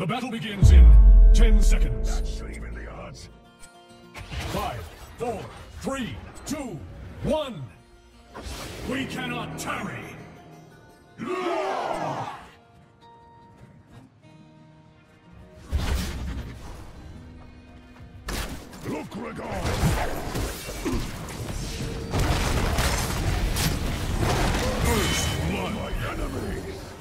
The battle begins in 10 seconds. That's even the odds. 5, 4, 3, 2, 1. We cannot tarry. Look, Ragon! First blood, my enemy!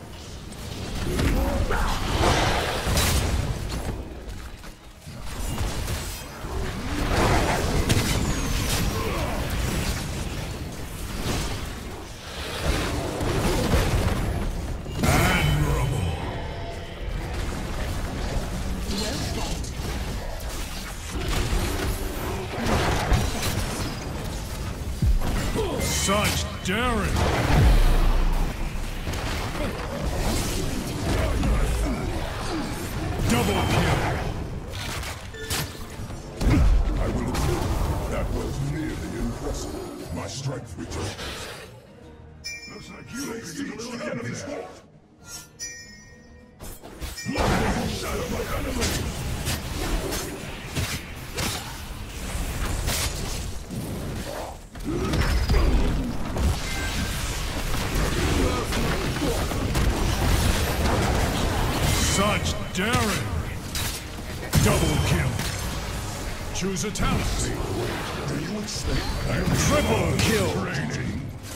Such daring! Double kill! I will admit, that was nearly impressive. My strength returns. Looks like you ain't seen the enemy's fault. Look, shadow my enemy! Such daring! Double kill! Choose a talent! Do you expect Triple kill! training?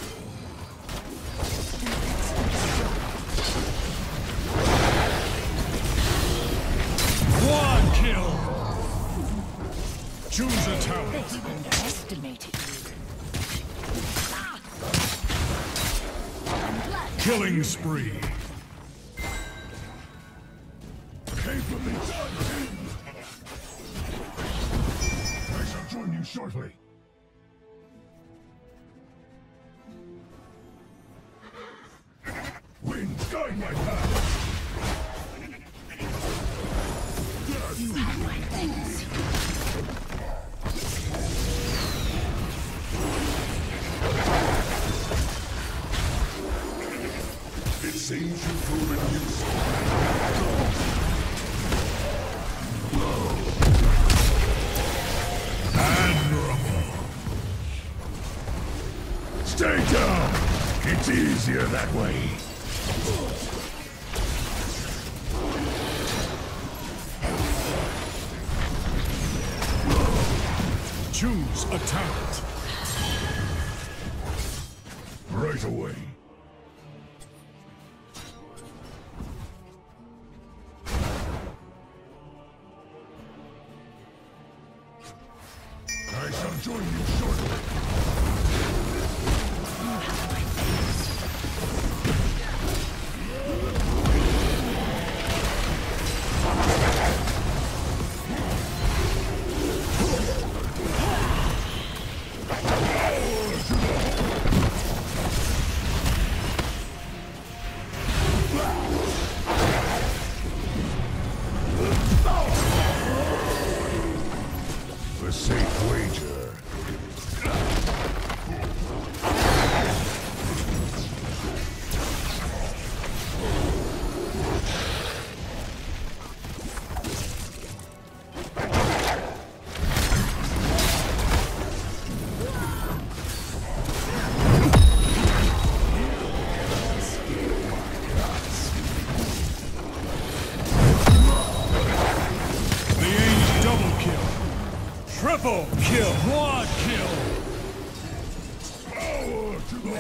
One kill! Choose a talent! They underestimated you. Killing spree! Capably done! I shall join you shortly. Wind, guide my path! You have my thanks. It seems you've proven useful. Admirable! Stay down! It's easier that way. Choose a talent! Right away. I shall join you shortly. A safe wager. The aim double kill! Triple kill! Quad kill! Power to the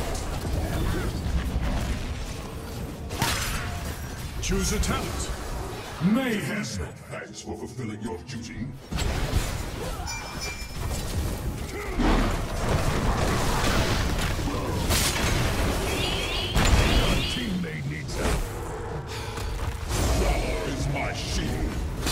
Choose a talent! Mayhem! Thanks for fulfilling your duty. Your teammate needs help. War is my shield.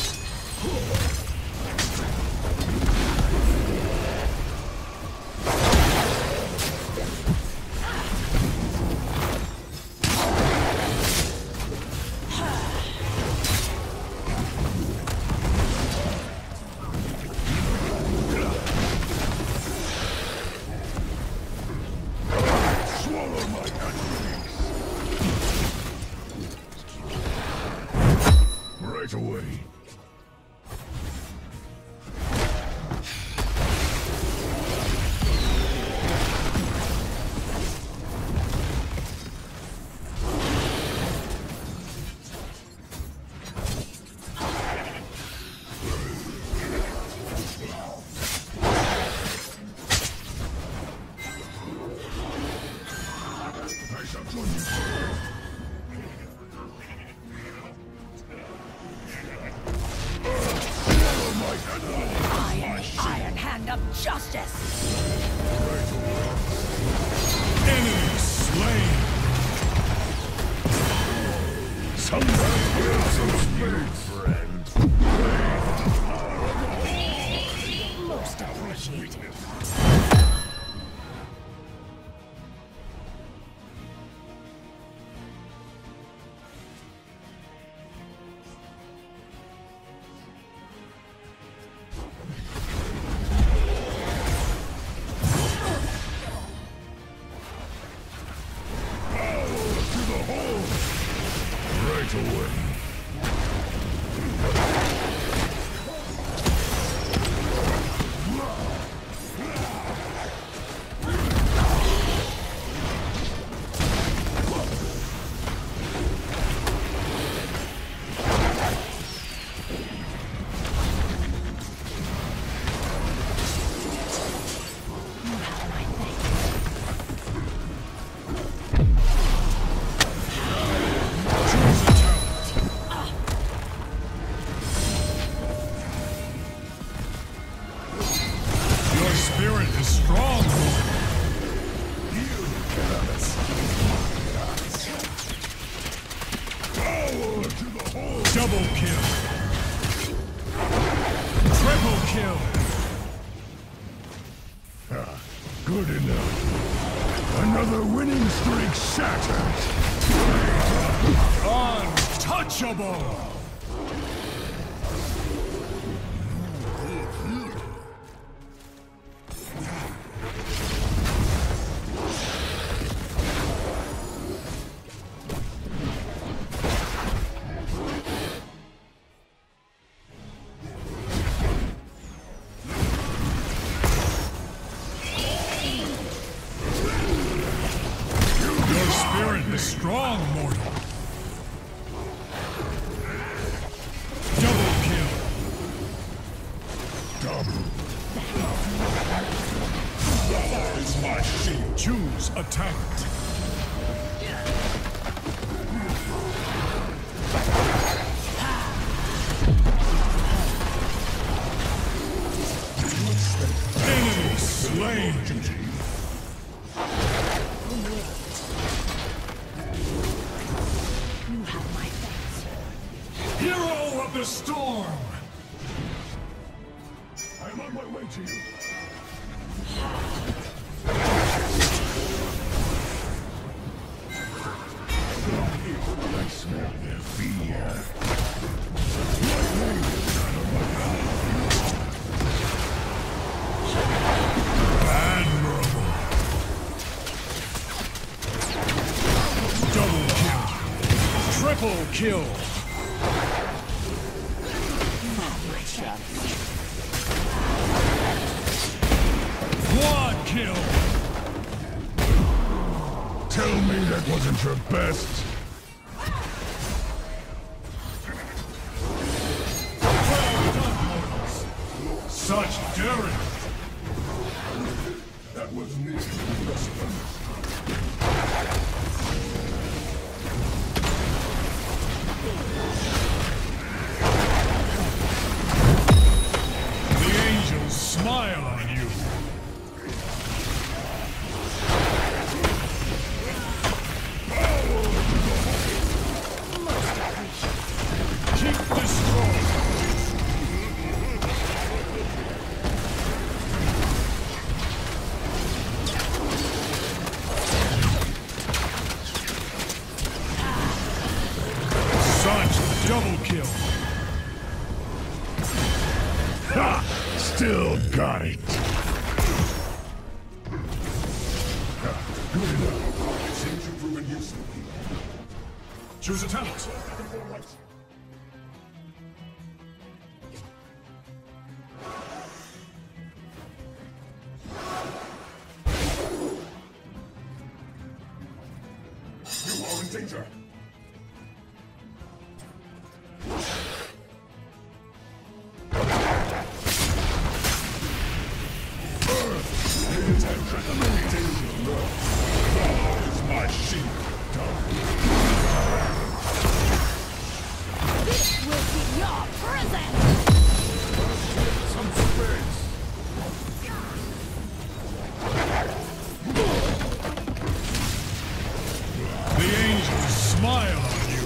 Swallow my enemies. Right away. I shall join you. Iron hand of justice. Enemy slain. Somebody give some space, friend. Most appreciated. Right away. Your spirit is strong. Power to the whole. Double kill. Triple kill. Good enough. Another winning streak shattered. Untouchable. Your spirit is strong, mortal. Double kill. It's my shield. Choose attack. Enemy slain. You have my thanks. Hero of the storm. I'm on my way to you. I smell their fear. Admirable. Double kill. Triple kill. Quad kill. Tell me that wasn't your best. Well done, mortals. Such daring. That was nearly impossible. The angels smile on you. Keep destroying. Such double kill. Ha! Still got it. Good enough. Seems you've proven useful. Choose a talent. Devastator! My shield done. This will be your prison! Some space. The angels smile on you.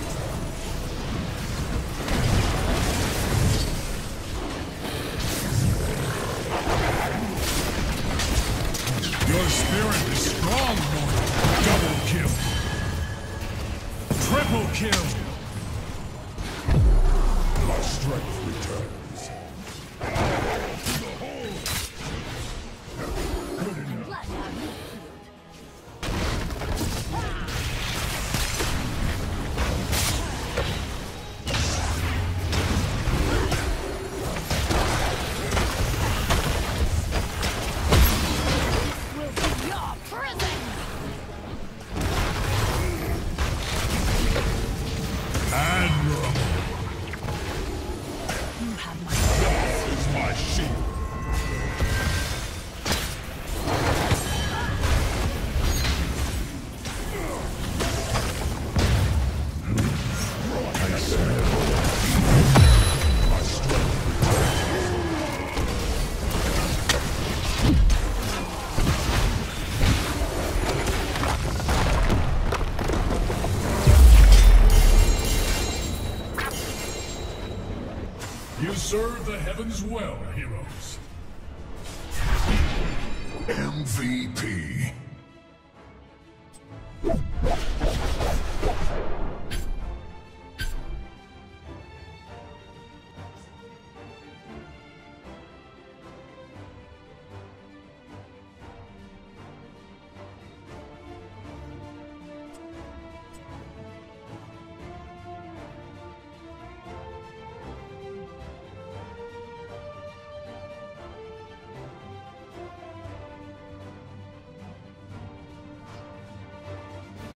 Your spirit is strong, mortal. Double kill. Triple kill. My strength returns. To the hole. Good enough. Let out you. Will be your prison! Admirable. You have my This is my shield. My strength returns. You serve the heavens well, heroes. MVP.